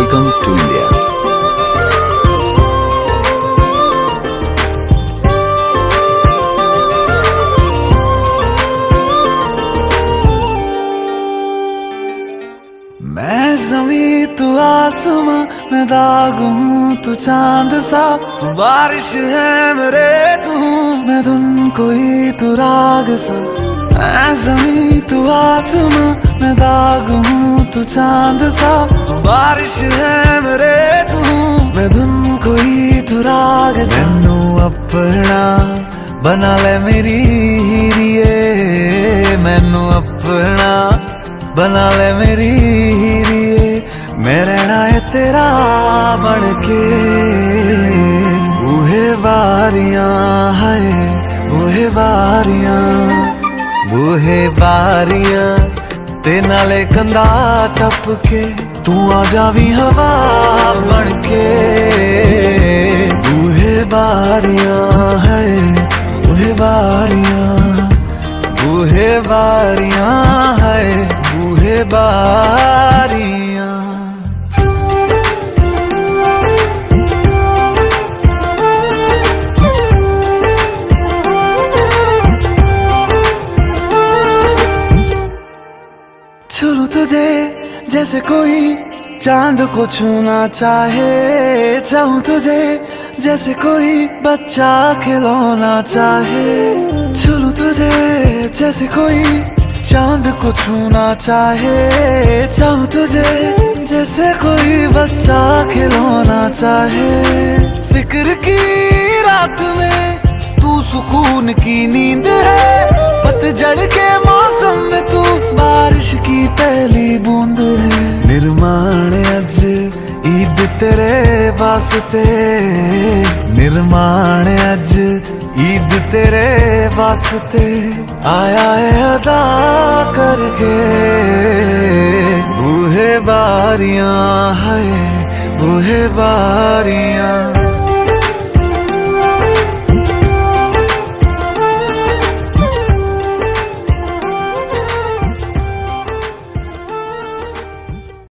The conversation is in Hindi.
Welcome to India. मैं ज़मीं तू आसमां, मैं दाग हूँ तू चांद सा, तू बारिश है मेरे तू मैं धुन कोई तू राग सा। मैं ज़मीं तू आसमां, मैं दाग हूँ तू चांद सा, तू बारिश है मेरे तू मैं धुन कोई तू राग सा। मैनू अपना बना ले मेरी हीरिए, मैनू अपना बना ले मेरी हीरिए, मैं रहना है तेरा बन के। बूहे बारियां है बूहे बारियां, बूहे बारियां ते नाले कंधा टप के, तू आ जावी हवा बन के। बूहे बारियां है बूहे बारियां, बूहे बारियां है बूहे बारियां। छू तुझे जैसे कोई चांद को छूना चाहे, चाहूं तुझे जैसे कोई बच्चा खिलौना चाहे। छू तुझे जैसे कोई चांद को छूना चाहे, चाहूं तुझे जैसे कोई बच्चा खिलौना चाहे। फिक्र की रात में तू सुकून की नींद है, पतझड़ के मौसम में तू बारिश की पहली बूंद है। निर्माण अज ईद तेरे वास्ते, निर्माण अज ईद तेरे वास्ते, आया है अदा करके। बूहे बारियां है बूहे बारियां।